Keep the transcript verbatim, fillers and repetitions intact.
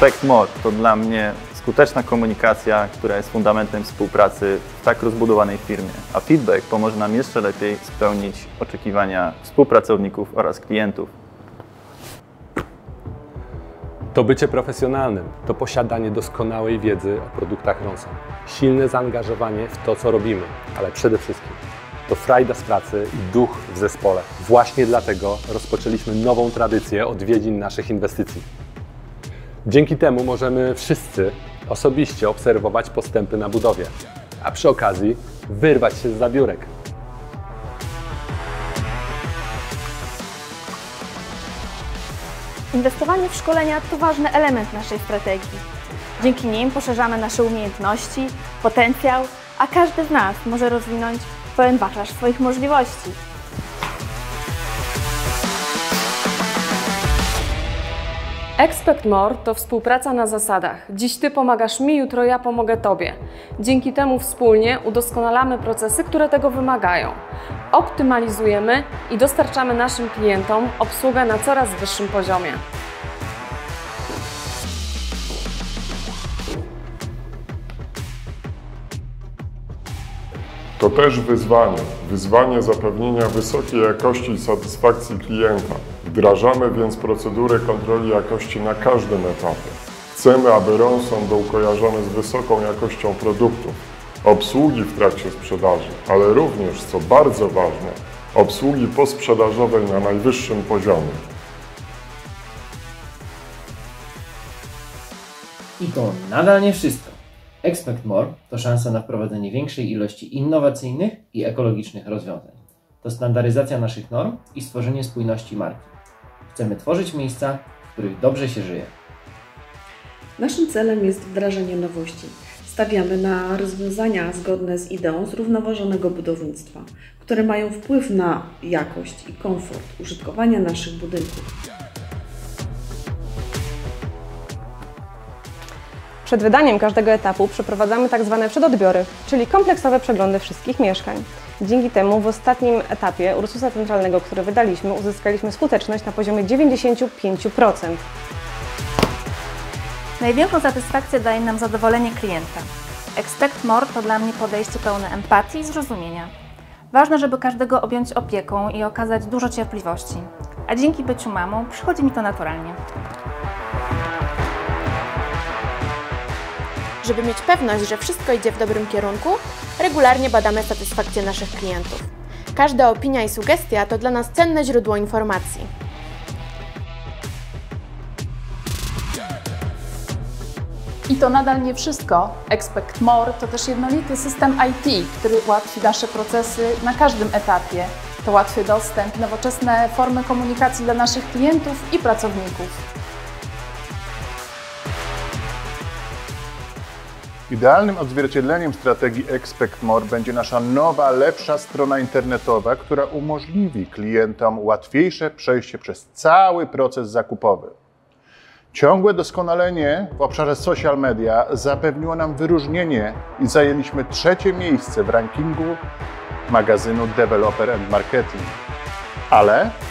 Expect More to dla mnie skuteczna komunikacja, która jest fundamentem współpracy w tak rozbudowanej firmie, a feedback pomoże nam jeszcze lepiej spełnić oczekiwania współpracowników oraz klientów. To bycie profesjonalnym, to posiadanie doskonałej wiedzy o produktach Ronson, silne zaangażowanie w to, co robimy, ale przede wszystkim to frajda z pracy i duch w zespole. Właśnie dlatego rozpoczęliśmy nową tradycję odwiedzin naszych inwestycji. Dzięki temu możemy wszyscy osobiście obserwować postępy na budowie, a przy okazji wyrwać się z zabiórek. Inwestowanie w szkolenia to ważny element naszej strategii. Dzięki nim poszerzamy nasze umiejętności, potencjał, a każdy z nas może rozwinąć pełen wachlarz swoich możliwości. Expect More to współpraca na zasadach. Dziś Ty pomagasz mi, jutro ja pomogę Tobie. Dzięki temu wspólnie udoskonalamy procesy, które tego wymagają. Optymalizujemy i dostarczamy naszym klientom obsługę na coraz wyższym poziomie. To też wyzwanie. Wyzwanie zapewnienia wysokiej jakości i satysfakcji klienta. Wdrażamy więc procedury kontroli jakości na każdym etapie. Chcemy, aby Ronson był kojarzony z wysoką jakością produktów, obsługi w trakcie sprzedaży, ale również, co bardzo ważne, obsługi posprzedażowej na najwyższym poziomie. I to nadal nie wszystko. Expect More to szansa na wprowadzenie większej ilości innowacyjnych i ekologicznych rozwiązań. To standaryzacja naszych norm i stworzenie spójności marki. Chcemy tworzyć miejsca, w których dobrze się żyje. Naszym celem jest wdrażanie nowości. Stawiamy na rozwiązania zgodne z ideą zrównoważonego budownictwa, które mają wpływ na jakość i komfort użytkowania naszych budynków. Przed wydaniem każdego etapu przeprowadzamy tak zwane przedodbiory, czyli kompleksowe przeglądy wszystkich mieszkań. Dzięki temu w ostatnim etapie Ursusa Centralnego, który wydaliśmy, uzyskaliśmy skuteczność na poziomie dziewięćdziesiąt pięć procent. Największą satysfakcję daje nam zadowolenie klienta. Expect More to dla mnie podejście pełne empatii i zrozumienia. Ważne, żeby każdego objąć opieką i okazać dużo cierpliwości. A dzięki byciu mamą przychodzi mi to naturalnie. Żeby mieć pewność, że wszystko idzie w dobrym kierunku, regularnie badamy satysfakcję naszych klientów. Każda opinia i sugestia to dla nas cenne źródło informacji. I to nadal nie wszystko. Expect More to też jednolity system I T, który ułatwi nasze procesy na każdym etapie. To łatwy dostęp, nowoczesne formy komunikacji dla naszych klientów i pracowników. Idealnym odzwierciedleniem strategii Expect More będzie nasza nowa, lepsza strona internetowa, która umożliwi klientom łatwiejsze przejście przez cały proces zakupowy. Ciągłe doskonalenie w obszarze social media zapewniło nam wyróżnienie i zajęliśmy trzecie miejsce w rankingu magazynu Developer and Marketing. Ale